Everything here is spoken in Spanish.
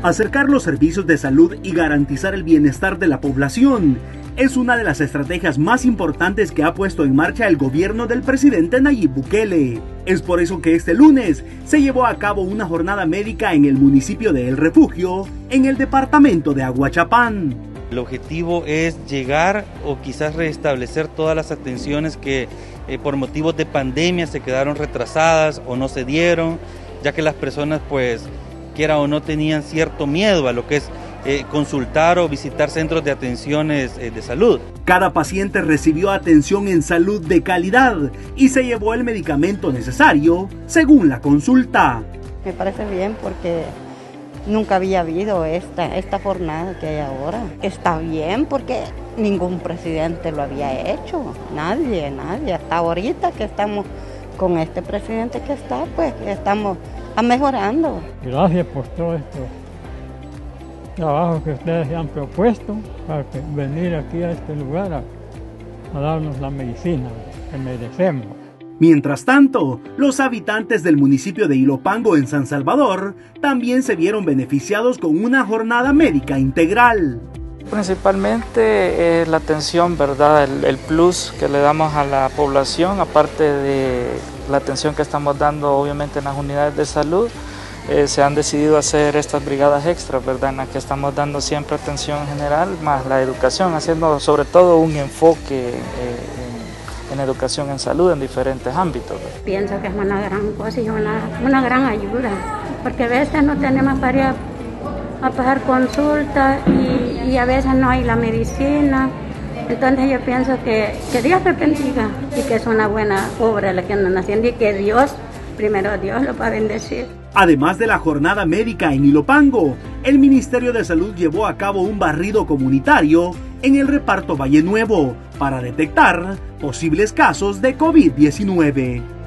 Acercar los servicios de salud y garantizar el bienestar de la población es una de las estrategias más importantes que ha puesto en marcha el gobierno del presidente Nayib Bukele. Es por eso que este lunes se llevó a cabo una jornada médica en el municipio de El Refugio, en el departamento de Aguachapán. El objetivo es llegar o quizás restablecer todas las atenciones que por motivos de pandemia se quedaron retrasadas o no se dieron, ya que las personas pues quiera o no tenían cierto miedo a lo que es consultar o visitar centros de atenciones de salud. Cada paciente recibió atención en salud de calidad y se llevó el medicamento necesario según la consulta. Me parece bien porque nunca había habido esta jornada que hay ahora. Está bien porque ningún presidente lo había hecho, nadie, hasta ahorita que estamos con este presidente que está, pues estamos mejorando. Gracias por todo esto trabajo que ustedes se han propuesto para venir aquí a este lugar a darnos la medicina que merecemos. Mientras tanto, los habitantes del municipio de Ilopango en San Salvador también se vieron beneficiados con una jornada médica integral. Principalmente la atención, ¿verdad? El plus que le damos a la población, aparte de la atención que estamos dando obviamente en las unidades de salud. Se han decidido hacer estas brigadas extras, ¿verdad? En las que estamos dando siempre atención general, más la educación, haciendo sobre todo un enfoque en educación en salud en diferentes ámbitos. Pienso que es una gran cosa y una gran ayuda, porque a veces no tenemos para ir a pagar consultas y a veces no hay la medicina. Entonces yo pienso que Dios les bendiga y que es una buena obra la que andan haciendo y que Dios, primero Dios lo va a bendecir. Además de la jornada médica en Ilopango, el Ministerio de Salud llevó a cabo un barrido comunitario en el reparto Valle Nuevo para detectar posibles casos de COVID-19.